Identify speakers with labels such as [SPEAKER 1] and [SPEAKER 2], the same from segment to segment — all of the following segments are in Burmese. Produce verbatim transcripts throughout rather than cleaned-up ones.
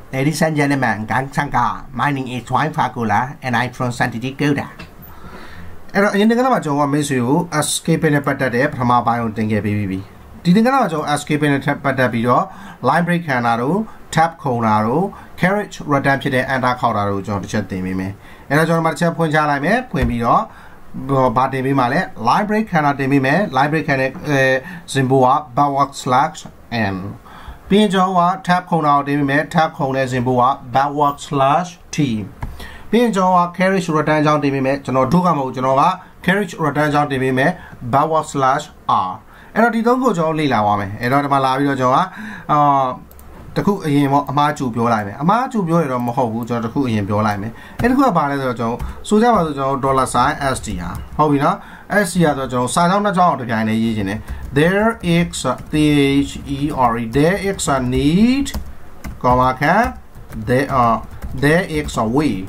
[SPEAKER 1] Ladies and gentlemen, Gang Sangka, my name is Juan Fagula, and I'm from Santi Gilda. In the Gamajo, Miss you, escaping a patade from our bio thing, baby. Did the Gamajo escaping a patapio, library canaro, tap conaro, carriage, redemption, and a coraro, John Chetty. And I join my chap when I met, when we are. But de male, library cannot de mime, library can Zimbua, bawak slash and Pinjoa, tap corner de mime, tap corner Zimbua, bawak slash T. Pinjoa, carriage return de mime, General Dugamo Genova, carriage return de mime, bawak slash R. And I don't go to Lila Wame, and not Malawi Joa, uh. The cook in a maju biolime, a maju bio or moho, the cook in biolime, and who about it, Joe, so there was a dollar sign S T R. How we know? S T R the Joe, side on the jaw to gain a yin. There is the H E R E, there is a need, comma can, there are, there is a way.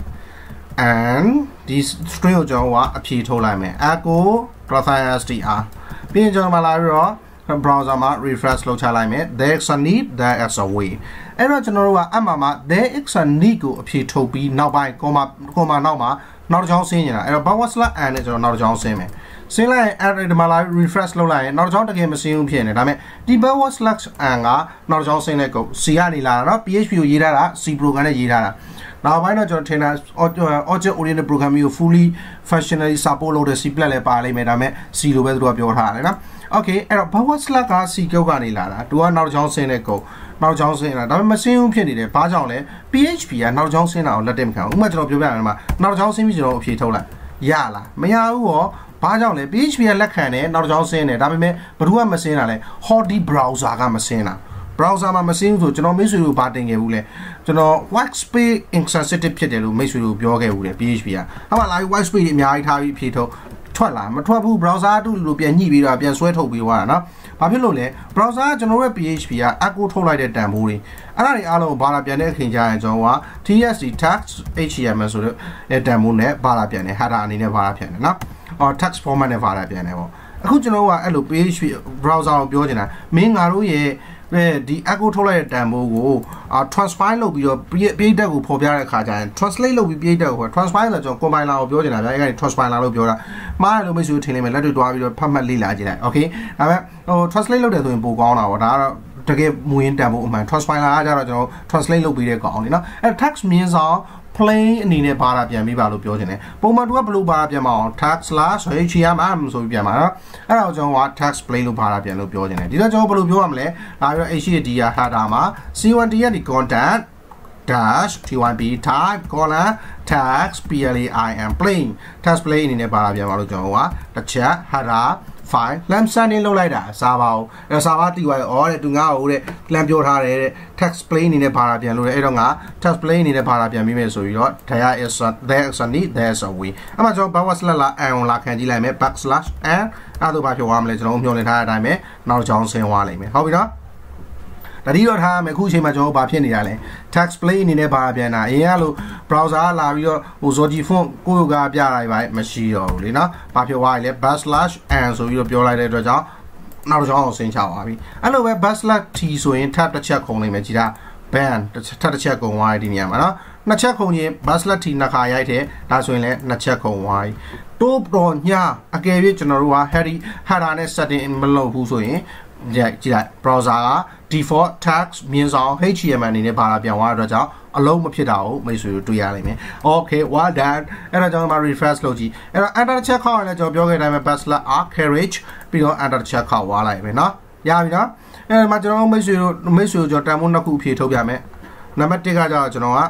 [SPEAKER 1] And this trio Joe are a P to lime, Echo, plus S T R. Being John Malaria. Browser ma refresh lo cha lai me there is a need there is a way အဲ့တော့ကျွန်တော်တို့ကအမှန်မှာ there is a need ကိုအဖြေထုတ်ပြီးနောက်ပိုင်း comma comma နောက်မှာနောက်တစ်ချောင်းဆင်းနေတာအဲ့တော့ power slash and နဲ့ကျွန်တော်နောက်တစ်ချောင်းဆင်းမယ်ဆင်းလိုက်ရင် array ဒီမှာလာ refresh လုပ်လိုက်ရင်နောက်တစ်ချောင်းတကယ်မဆင်းဘူးဖြစ်နေဒါပေမဲ့ဒီ power slash and ကနောက်တစ်ချောင်းဆင်းတဲ့ကုတ် C ကနေလာတာเนาะ P H P ကိုရေးထားတာ C program နဲ့ရေးထားတာနောက်ပိုင်းတော့ကျွန်တော်ထင်တာ object oriented programming ကို fully functionally support လုပ်တဲ့ C+ လည်းပါလိမ့်မယ်ဒါပေမဲ့ C လိုပဲသူကပြောထားတယ်เนาะOkay, and power slack က C ကုတ်ကနေလာတာသူကနောက်တစ်ချောင်းဆင်းတဲ့ကုတ်နောက်တစ်ချောင်းဆင်းလာဒါပေမဲ့မဆင်းဘူးဖြစ်နေတယ်ဘာကြောင့်လဲ P H P ကနောက်တစ်ချောင်းဆင်းတာကိုလက်တက်မခံဘူးဥပမာကျွန်တော်ပြောပြရမယ်နောက်တစ်ချောင်းဆင်းပြီးကျွန်တော်အဖြေထုတ်လိုက်ရလားမရဘူးရောဘာကြောင့်လဲ P H P ကလက်ခံတယ်နောက်တစ်ချောင်းဆင်းတယ်ဒါပေမဲ့ဘယ်သူကမဆင်းတာလဲ Hotty browser ကမဆင်းတာ browser မှာမဆင်းဘူးဆိုကျွန်တော်မိတ်ဆွေတို့ဘာတင်ခဲ့ဘူးလဲကျွန်တော် white space insensitive ဖြစ်တယ်လို့မိတ်ဆွေတို့ပြောခဲ့ဘူးလေ P H P ကအဲ့မှာလာပြီး white space အများကြီးထားပြီးအဖြေထုတ်ထွက်လာမထွက်ဘူး browser တူလို့ပြန်ညှိပြီးတော့ပြန်ဆွဲထုတ်ပြီးသွားတာเนาะဘာဖြစ်လို့လဲ browser ကကျွန်တော်ရဲ့ P H P က echo ထုတ်လိုက်တဲ့တန်ဖိုးတွေအဲ့ဒါတွေအားလုံးဘာလာပြန်တဲ့အခင်ကြရင်ကျွန်တော်က T S D text H T M L ဆိုတဲ့တန်ဖိုးနဲ့ဘာလာပြန်တယ် header အနေနဲ့ဘာလာပြန်တယ်เนาะအော် text format နဲ့ဘာလာပြန်တယ်ပေါ့အခုကျွန်တော်ကအဲ့လို P H P browser ကိုပြောချင်တာမင်းငါတို့ရဲ့ဒီ echo ထုတ်လိုက်တဲ့တန်ဖိုးကို transform လုပ်ပြီးတော့ပြည့်တက်ကိုဖော်ပြတဲ့အခါကျရင် translate လုပ်ပြီးပြည့်တက်ကို transform ဆိုတော့ကျွန်တော် compiler ကိုပြောချင်တာဗျာအဲ့ဒါ transpiler လို့ပြောတာမှားတယ်လို့မိတ်ဆွေထင်လိမ့်မယ်လက်တွေ့တွားပြီးတော့ဖတ်မှတ်လေ့လာကြည့်လိုက် okay ဒါပေမဲ့ဟို translate လုပ်တယ်ဆိုရင်ပိုကောင်းတာပေါ့ဒါကတော့တကယ်မူရင်းတန်ဖိုးအမှန် transpiler ကကြတော့ကျွန်တော် translate လုပ်ပြီးတဲ့ကောင်လေနော်အဲ့ text မြင်းဆောင် plain အနေနဲ့ဘာသာပြန်ပြီးပါလို့ပြောချင်တယ်ပုံမှန်သူကဘယ်လိုဘာသာပြန်မအောင် text slash H T M L ဆိုပြီးပြန်ပါနော်အဲ့ဒါကိုကျွန်တော်က text plain လို့ဘာသာပြန်လို့ပြောချင်တယ်ဒီတော့ကျွန်တော်ဘယ်လိုပြောရမလဲဒါပြီးတော့ H T M L က header မှာ C one D ရဲ့ဒီ content dash T one B type colon text plain plain text plain အနေနဲ့ဘာသာပြန်ပါလို့ကျွန်တော်ကတစ်ချက် header file lam sending လုပ်လိုက်တာစာပါအောင်အဲ့စာပါတီးသွားရောတဲ့သူငါ့ကိုတဲ့ lam ပြောထားတယ်တဲ့ text plain အနေနဲ့ဘာသာပြန်လို့လေအဲ့တော့ငါ text plain အနေနဲ့ဘာသာပြန်ပြီးမယ်ဆိုပြီးတော့ there is a there is a need there is a way အဲ့မှာကျွန်တော် backslash လာ and လာခံကြည့်လိုက်မယ် backslash and အဲ့ဒါဘာဖြစ်သွားမလဲကျွန်တော်မျှော်လင့်ထားတဲ့အတိုင်းပဲနောက်ကြောင်းဆင်းသွားလိမ့်မယ်ဟုတ်ပြီနော်ဒါဒီတော့ထားမယ်အခုအချိန်မှာကျွန်တော်ဘာဖြစ်နေရလဲ text plain အနေနဲ့ဘာပြန်တာအရင်ကလို့ browser လာပြီးတော့ဟို Zoji font ကိုယ့်ကိုယ်ကပြလိုက်ပါမရှိတော့ဘူးလေနော်ဘာဖြစ်သွားလဲ backslash and ဆိုပြီးတော့ပြောလိုက်တဲ့အတွက်ကြောင့်နောက်တစ်ချောင်းအောင်ဆင်းချသွားပြီအဲ့လိုပဲ backslash t ဆိုရင် tab တစ်ချက်ခုံနေမယ်ကြည်တာ ban ထပ်တစ်ချက်ခုံသွားပြီဒီနေရာမှာနော်နှစ်ချက်ခုံရင် backslash t နှစ်ခါရိုက်တယ်ဒါဆိုရင်လည်းနှစ်ချက်ခုံသွားပြီတိုးတော့ညအကယ်၍ကျွန်တော်တို့က header header နဲ့ setting မလုပ်ဘူးဆိုရင်ကြည့်ကြည့်လိုက် browser က default text မြင်းဆောင် H T M L အနေနဲ့ဘာလာပြန်သွားတဲ့အတွက်ကြောင့်အလုံးမဖြစ်တာကိုမိတ်ဆွေတို့တွေ့ရလိမ့်မယ် okay well done အဲ့တော့ကျွန်တော်မှာ refresh လုပ်ကြည့်အဲ့တော့ enter ချက်ခောက်ရလဲကျွန်တော်ပြောခဲ့တဲ့အတိုင်းပဲ backslash r carriage ပြီးတော့ enter ချက်ခောက်သွားလိုက်မယ်နော်ရပြီနော်အဲ့မှာကျွန်တော်မိတ်ဆွေတို့မိတ်ဆွေတို့ကျွန်တော်တန်ဖိုးနှစ်ခုအဖြေထုတ်ပြမယ်နံပါတ်oneကကျတော့ကျွန်တော်က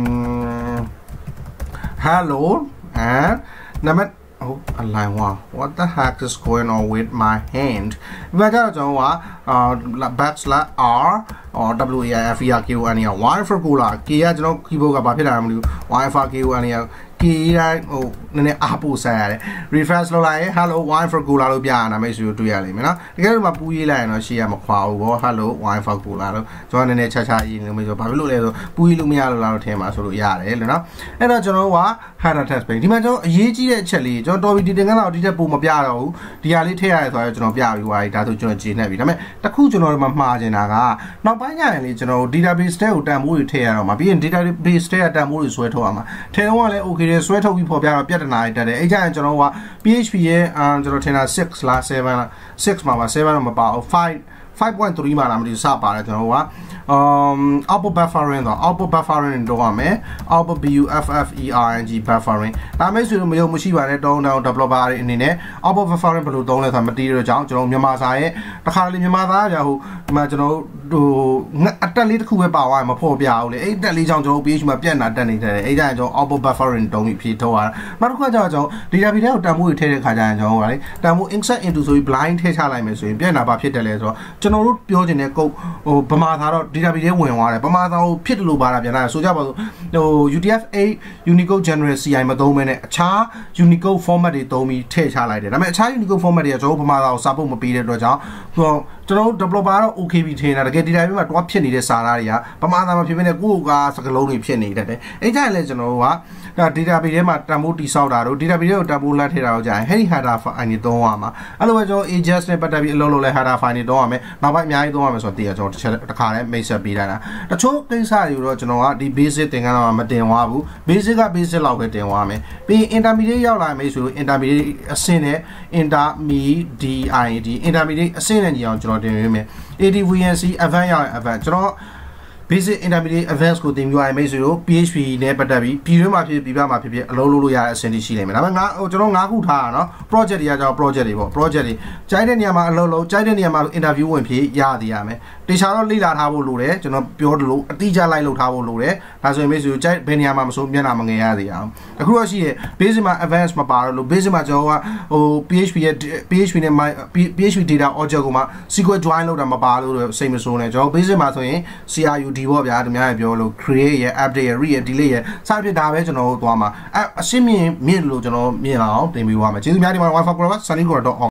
[SPEAKER 1] hello and နံပါတ်Oh, a line one. What the heck is going on with my hand? We got to uh backslash R or W A F E R Q and Y for Kula. Kia, you know, keyboard about it. Y for Q and key right oh nene apple say refresh lo like hello wine for cola lo bia na me su twi ya le me no tike ma pu yi lai no shi ya ma khwa bu bo hello wine for cola lo so nene cha cha yi me so ba bi lo le so pu yi lo me ya lo la lo the ma so lo ya de le no ai do jono wa hard test page ဒီမှာကျွန်တော်အရေးကြီးတဲ့အချက်လေးကျွန်တော်တော်ပြီဒီတင်ကန်းတော့ဒီတက်ပုံမပြတော့ဘူးဒီဟာလေးထည့်ရတယ်ဆိုတော့ကျွန်တော်ပြပြီးသွားပြီဒါဆိုကျွန်တော်ဂျင်းနေပြီဒါပေမဲ့တခုကျွန်တော်တို့မှာမှားနေတာကနောက်ပိုင်းကျရင်လေကျွန်တော်တို့ database တဲ့ကိုတန်ဖိုးတွေထည့်ရတော့မှာပြီးရင် database တဲ့ကတန်ဖိုးတွေဆွဲထုတ်ရမှာထည့်တော့လည်း okay တယ်ဆွဲထုတ်ပြီးပေါ်ပြတော့ပြဿနာတွေတက်တယ်အဲ့ကျရင်ကျွန်တော်က P H P ရဲ့ကျွန်တော်ထင်တာsixလားsevenလားsixမှာပါsevenတော့မပါဘူးfive five point threeမှာလာမသိစပါတယ်ကျွန်တော်က um output buffering တော့ output buffering တော့ရမယ် output buffering buffering ဒါမဲ့ဆိုလို့မယုံမရှိပါနဲ့တောင်းတောင်း developer တွေအနေနဲ့ output buffering ဘယ်လိုသုံးလဲဆိုတာမသိရတော့ကြောင်းကျွန်တော်မြန်မာစာရဲ့တစ်ခါလေမြန်မာသားကြာဟိုဒီမှာကျွန်တော်ဟိုအတက်လေးတစ်ခုပဲပါသွားရင်မဖော်ပြဘူးလေအဲ့တက်လေးကြောင့်ကျွန်တော် P H P မှာပြက်နာတက်နေတယ်အဲ့ဒါကြောင့် output buffering တုံးပြီးဖြည့်ထုတ်ရတာနောက်တစ်ခါကျတော့ကျွန်တော် database ထဲကိုတန်ဖိုးတွေထည့်တဲ့ခါကျရင်ကျွန်တော်ကလေတန်ဖိုး insert into ဆိုပြီး blind ထည့်ချလိုက်မယ်ဆိုရင်ပြက်နာပါဖြစ်တယ်လေဆိုတော့ကျွန်တော်တို့ပြောချင်တဲ့ code ဟိုဗမာသားတော့ database ထဲဝင်သွားတယ်ဗမာသားကိုဖြစ်တယ်လို့ပါတာပြန်လာဆိုကြပါစို့ဟို U T F eight Unicode General C I မသုံးမဲနဲ့အခြား Unicode format တွေသုံးပြီးထည့်ချလိုက်တယ်ဒါပေမဲ့အခြား Unicode format တွေကကျွန်တော်ဗမာသားကို support မပေးတဲ့အတွက်ကြောင့်ဟိုကျွန်တော် developer တော့ okay ပြီထင်တာတကယ် database မှာတွားဖြစ်နေတဲ့စာသားတွေကဗမာသားမဖြစ်ဘဲနဲ့ကိုယ့်ကစကလုံးတွေဖြစ်နေတယ်အဲ့ကြရင်လည်းကျွန်တော်တို့ကဒါ database ထဲမှာတန်ဖိုးတိဆောက်တာတို့ database ထဲကိုတန်ဖိုးလက်ထည့်တာတို့ကြာရင် header header file တွေသုံးရမှာအဲ့လိုပဲကျွန်တော် ages နဲ့ပတ်သက်ပြီးအလုပ်လုပ်လဲ header file တွေသုံးရမယ်နောက်ပိုင်းအများကြီးသုံးရမယ်ဆိုတော့တည်ရကျွန်တော်တစ်ချက်တစ်ခါလဲမိတ်ဆက်ပေးလိုက်တာတချို့ကိစ္စတွေတော့ကျွန်တော်ကဒီ basic သင်ခန်းတော့မတင်သွားဘူး basic က basic လောက်ပဲတင်သွားမယ်ပြီးရင် intermediate ရောက်လာမယ်ဆိုလို့ intermediate အဆင့်နဲ့ intermediate intermediate အဆင့်နဲ့ညီအောင်ကျွန်တော်တင်ပေးမယ် A D V N C advanced ရောက်ရင် advanced ကျွန်တော် basic intermediate advanced ကိုတင်ပြရမယ်ဆိုလို့ P H P နဲ့ပတ်သက်ပြီးပြည်တွင်းမှာဖြစ်ပြည်ပမှာဖြစ်ဖြစ်အလုပ်လုပ်လို့ရတဲ့အဆင့်တွေရှိနေမယ်ဒါပေမဲ့ငါဟိုကျွန်တော်၅ခုထားတာเนาะ project တွေကကြောင့် project တွေပေါ့ project တွေကြိုက်တဲ့နေရာမှာအလုပ်လုပ်ကြိုက်တဲ့နေရာမှာ interview ဝင်ဖြစ်ရသေးရမယ်တေချာတော့လေ့လာထားဖို့လိုတယ်ကျွန်တော်ပြောသလိုအတိအကျလိုက်လုပ်ထားဖို့လိုတယ်ဒါဆိုရင်မိတ်ဆွေကြိုက်ဘယ်နေရာမှာမဆိုမျက်နှာမငယ်ရသေးအောင်အခုတော့ရှိရဲ့ basic မှာ advanced မပါတော့လို့ basic မှာကျွန်တော်ကဟို P H P ရဲ့ P H P နဲ့ P H P data object ကိုမှ S Q L join လုပ်တာမပါလို့စိတ်မဆိုးနဲ့ကျွန်တော် basic မှာဆိုရင် C R U D ပေါ့ဗျာတများပြောလို့ create ရဲ့ update ရဲ့ read ရဲ့ delete ရဲ့စသဖြင့်ဒါပဲကျွန်တော်တို့သွားမှာအဲအရှင်းမြင်မြင်လို့ကျွန်တော်မြင်လာအောင်တင်ပြသွားမှာကျေးဇူးများဒီမှာ wifi ကိုတော့ sunny ကိုတော့